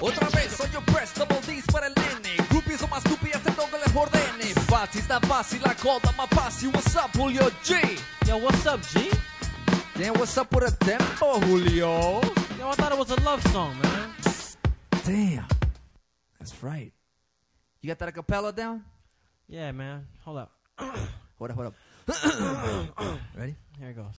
Otra vez soy yo press, double D's para el nene. Groupies son más groupies, acepto que les ordene. Fácil, está fácil, la coda más fácil. What's up, Julio G? Yo, what's up, G? Damn, what's up with the tempo, Julio? Yo, I thought it was a love song, man. Damn. That's right. You got that a cappella down? Yeah, man. Hold up. Hold up. Ready? Here it goes.